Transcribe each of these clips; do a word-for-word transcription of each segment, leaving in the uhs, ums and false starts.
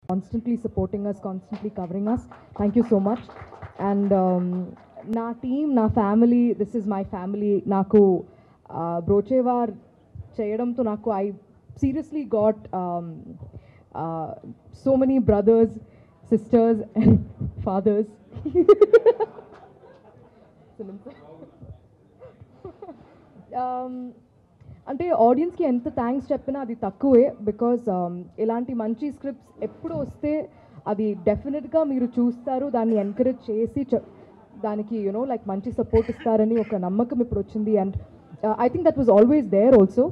constantly supporting us, constantly covering us. Thank you so much. And um, na team, na family, this is my family. Naku uh, Brochevar cheyadamto naku I seriously got um, uh, so many brothers, sisters, and fathers. um, అంటే ఆడియన్స్కి ఎంత thanks చెప్పినా అది తక్కువే because ఇలాంటి మంచి scripts ఎప్పుడు వస్తే అది డెఫినెట్గా మీరు చూస్తారు, దాన్ని ఎంకరేజ్ చేసి దానికి యూనో లైక్ మంచి సపోర్ట్ ఇస్తారని ఒక నమ్మకం ఇప్పుడు వచ్చింది. And I think that was always there also.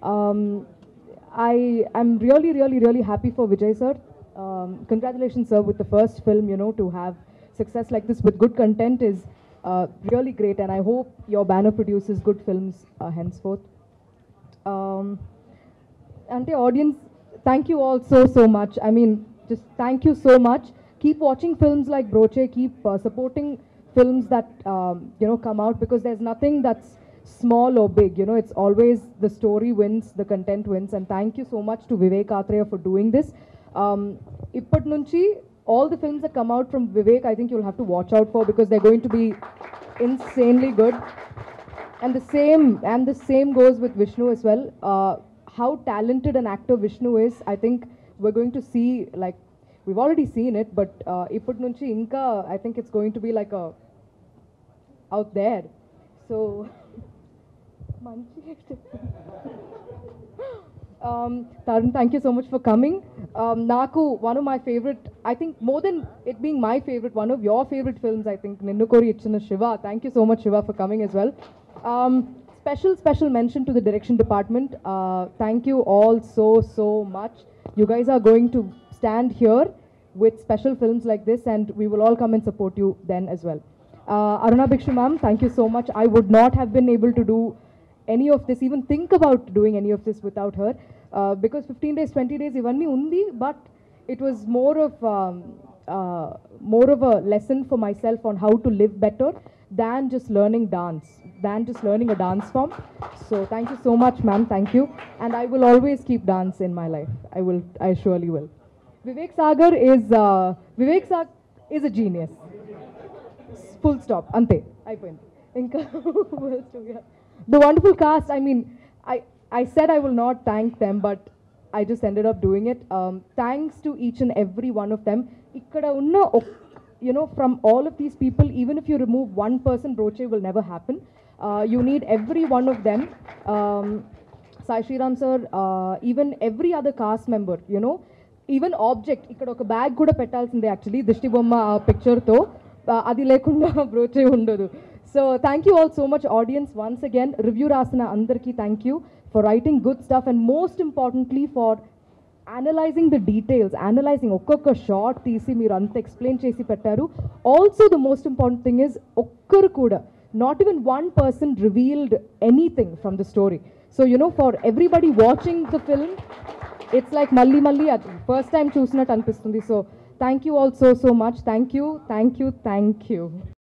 I I'm really really really happy for Vijay sir. Congratulations sir with the first film, you know, to have success like this with good content is uh, really great, and I hope your banner produces good films uh, henceforth. Um, ante audience, thank you all so so much. I mean, just thank you so much. Keep watching films like Broche, keep uh, supporting films that um, you know come out, because there's nothing that's small or big, you know, it's always the story wins, the content wins. And thank you so much to Vivek Atreya for doing this. um ippat nunchi all the films that come out from Vivek, I think you'll have to watch out for, because they're going to be insanely good. And the same and the same goes with Vishnu as well. Uh, how talented an actor Vishnu is, I think we're going to see, like, we've already seen it, but ippat nunchi inka I think it's going to be like a out there. So um, Tarun, thank you so much for coming. Um, Naku, one of my favorite, I think more than it being my favorite, one of your favorite films, I think, Ninnu Kori Ichina Shiva. Thank you so much, Shiva, for coming as well. Um, special, special mention to the direction department. Uh, thank you all so, so much. You guys are going to stand here with special films like this, and we will all come and support you then as well. Uh, Aruna Bhikshu ma'am, thank you so much. I would not have been able to do any of this, even think about doing any of this without her, uh, because fifteen days, twenty days, ivanni undi, but it was more of um, uh, more of a lesson for myself on how to live better than just learning dance, than just learning a dance form. So thank you so much, ma'am. Thank you. And I will always keep dance in my life. I will, I surely will. Vivek Sagar is uh, Vivek Sagar is a genius. Full stop. Ante. అయిపోయింది. ఇంకా the wonderful cast. I mean, I I said I will not thank them, but I just ended up doing it. Um, thanks to each and every one of them. Ikkada unna, you know, from all of these people, even if you remove one person, Broche will never happen. Uh, you need every one of them. Um, Sai Sriram sir, uh, even every other cast member, you know, even object. Ikkada oka bag kuda pettalsinde actually, Dishti Bomma picture tho. అది లేకుండా బ్రోచే ఉండదు. So thank you all so much audience. Once again review రాసిన అందరికీ thank you for writing good stuff, and most importantly for analyzing the details, analyzing ఒక్కొక్క shot తీసి మీరు అంత ఎక్స్ప్లెయిన్ చేసి పెట్టారు. Also the most important thing is ఒక్కరు కూడా, not even one person revealed anything from the story. So you know, for everybody watching the film, it's like మళ్ళీ మళ్ళీ ఫస్ట్ టైం చూసినట్టు అనిపిస్తుంది. So thank you all so so much. Thank you, thank you, thank you.